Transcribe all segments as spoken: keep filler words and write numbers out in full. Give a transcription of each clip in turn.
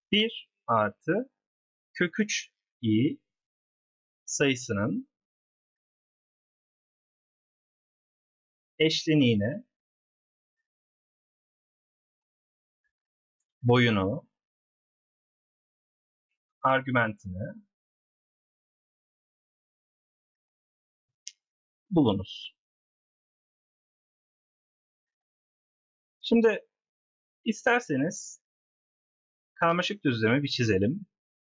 bir artı kök üç i sayısının eşleniğine boyunu, argümentini bulunuz. Şimdi isterseniz karmaşık düzlemi bir çizelim.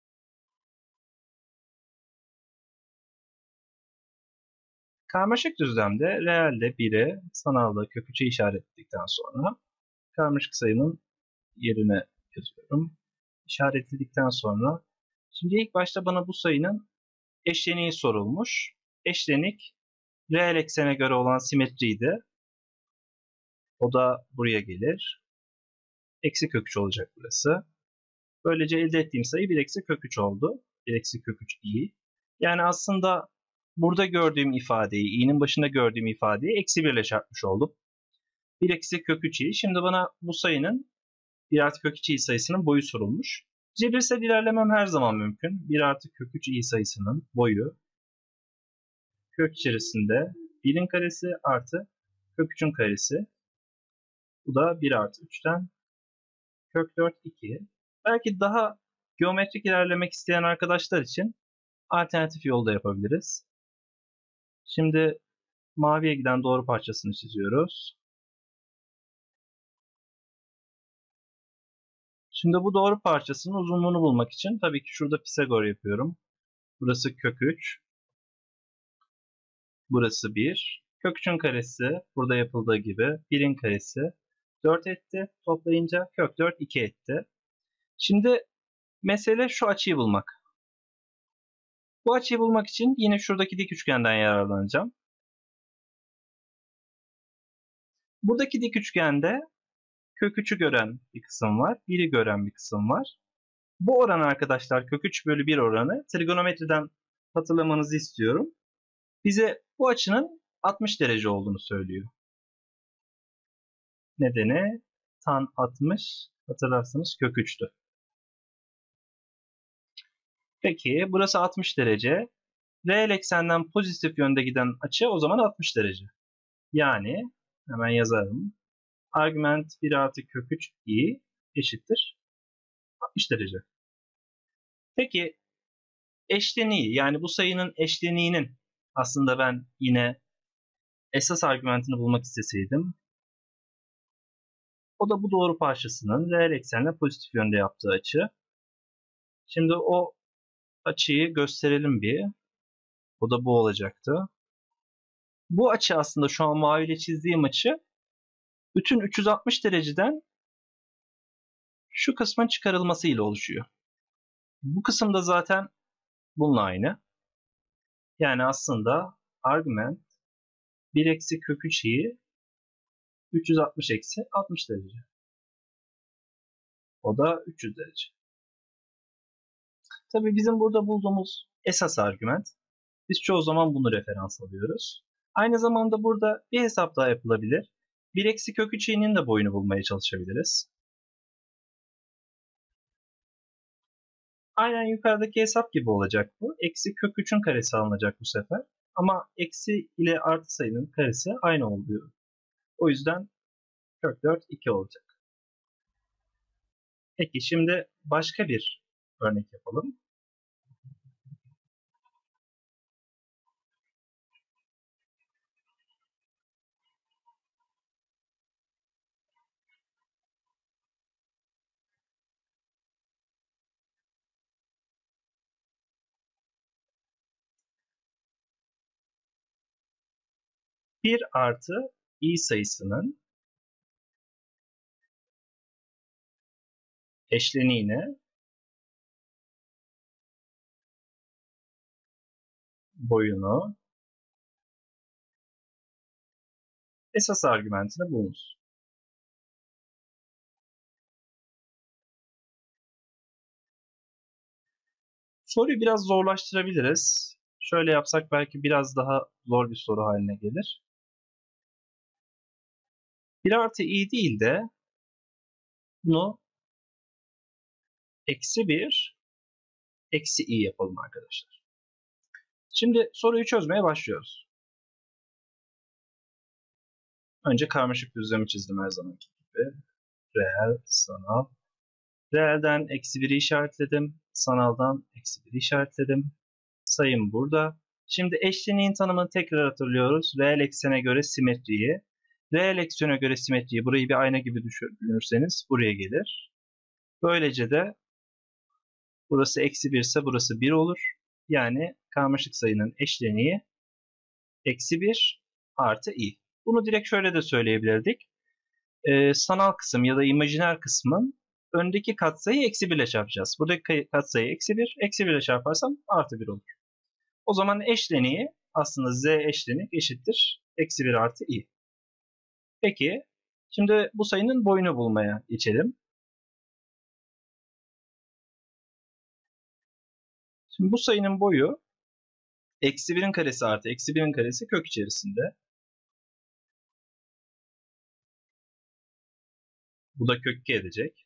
Karmaşık düzlemde reelde biri, sanalda kök üçe işaretledikten sonra karmaşık sayının yerine yazıyorum. İşaretledikten sonra şimdi ilk başta bana bu sayının eşleniği sorulmuş. Eşlenik reel eksene göre olan simetriydi. O da buraya gelir. Eksi kök üç olacak burası. Böylece elde ettiğim sayı bir eksi kök üç oldu. bir eksi kök üç i. Yani aslında burada gördüğüm ifadeyi, i'nin başında gördüğüm ifadeyi eksi bir ile çarpmış oldum. bir eksi kök üç i. Şimdi bana bu sayının bir artı kök üç i sayısının boyu sorulmuş. Cebirsel ilerlemem her zaman mümkün. bir artı kök üç i sayısının boyu kök içerisinde birin karesi artı kök üçün karesi. Bu da bir artı üçten kök dört iki. Belki daha geometrik ilerlemek isteyen arkadaşlar için alternatif yolda yapabiliriz. Şimdi maviye giden doğru parçasını çiziyoruz. Şimdi bu doğru parçasının uzunluğunu bulmak için tabii ki şurada Pisagor yapıyorum. Burası kök üç. Burası bir. Kök üçün karesi burada yapıldığı gibi birin karesi dört etti. Toplayınca kök dört iki etti. Şimdi mesele şu açıyı bulmak. Bu açıyı bulmak için yine şuradaki dik üçgenden yararlanacağım. Buradaki dik üçgende kök üçü gören bir kısım var. biri gören bir kısım var. Bu oran arkadaşlar kök üç bölü bir oranı trigonometriden hatırlamanızı istiyorum. Bize bu açının altmış derece olduğunu söylüyor. Nedeni tan altmış, hatırlarsanız kök üçtü. Peki burası altmış derece. Reel eksenden pozitif yönde giden açı o zaman altmış derece. Yani hemen yazarım. Argüment bir artı kök üç i eşittir altmış derece. Peki eşleniği, yani bu sayının eşleniğinin aslında ben yine esas argümentini bulmak isteseydim, o da bu doğru parçasının reel eksenle pozitif yönde yaptığı açı. Şimdi o açıyı gösterelim bir. O da bu olacaktı. Bu açı aslında şu an maviyle çizdiğim açı bütün üç yüz altmış dereceden şu kısmın çıkarılması ile oluşuyor. Bu kısım da zaten bununla aynı. Yani aslında argüment bir eksi kök üç i üç yüz altmış eksi altmış derece. O da üç yüz derece. Tabii bizim burada bulduğumuz esas argüment. Biz çoğu zaman bunu referans alıyoruz. Aynı zamanda burada bir hesap daha yapılabilir. bir eksi kök üç i'nin de boyunu bulmaya çalışabiliriz. Aynen yukarıdaki hesap gibi olacak bu. Eksi kök üçün karesi alınacak bu sefer. Ama eksi ile artı sayının karesi aynı oluyor. O yüzden kök dört iki olacak. Peki şimdi başka bir örnek yapalım. bir artı i sayısının eşleniğine boyunu esas argümentini bulunuz. Soruyu biraz zorlaştırabiliriz. Şöyle yapsak belki biraz daha zor bir soru haline gelir. bir artı i değil de bunu eksi bir eksi i yapalım arkadaşlar. Şimdi soruyu çözmeye başlıyoruz. Önce karmaşık düzlemi çizdim her zamanki gibi. Reel, sanal. Reelden eksi biri işaretledim. Sanaldan eksi biri işaretledim. Sayım burada. Şimdi eşleniğin tanımını tekrar hatırlıyoruz. Reel eksene göre simetriyi. Reel eksene göre simetriyi, burayı bir ayna gibi düşünürseniz buraya gelir. Böylece de burası eksi bir ise burası bir olur. Yani karmaşık sayının eşleniği eksi bir artı i. Bunu direkt şöyle de söyleyebilirdik. Ee, sanal kısım ya da imajiner kısmın öndeki katsayı eksi bir ile çarpacağız. Buradaki katsayı eksi bir. Eksi bir ile çarparsam artı bir olur. O zaman eşleniği aslında z eşlenik eşittir eksi bir artı i. Peki şimdi bu sayının boyunu bulmaya geçelim. Şimdi bu sayının boyu eksi birin karesi artı eksi birin karesi kök içerisinde. Bu da kök iki edecek.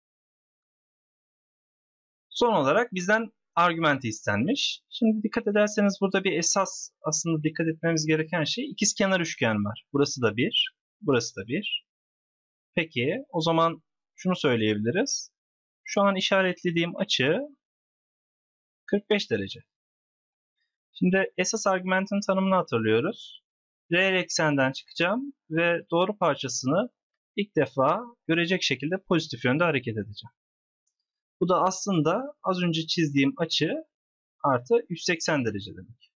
Son olarak bizden argümenti istenmiş. Şimdi dikkat ederseniz burada bir esas aslında dikkat etmemiz gereken şey ikizkenar üçgen var. Burası da bir, burası da bir. Peki o zaman şunu söyleyebiliriz. Şu an işaretlediğim açı kırk beş derece. Şimdi esas argümentin tanımını hatırlıyoruz. Reel eksenden çıkacağım ve doğru parçasını ilk defa görecek şekilde pozitif yönde hareket edeceğim. Bu da aslında az önce çizdiğim açı artı yüz seksen derece demek.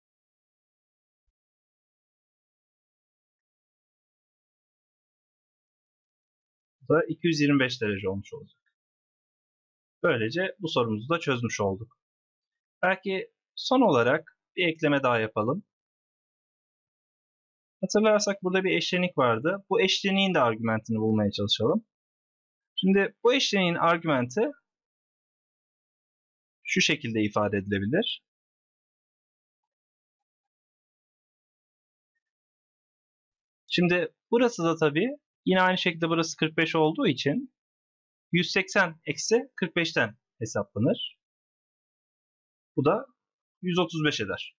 Bu da iki yüz yirmi beş derece olmuş olacak. Böylece bu sorumuzu da çözmüş olduk. Belki son olarak bir ekleme daha yapalım. Hatırlarsak burada bir eşlenik vardı. Bu eşleniğin de argümentini bulmaya çalışalım. Şimdi bu eşleniğin argümenti şu şekilde ifade edilebilir. Şimdi burası da tabii yine aynı şekilde burası kırk beş olduğu için yüz seksen eksi kırk beşten hesaplanır. Bu da yüz otuz beş eder.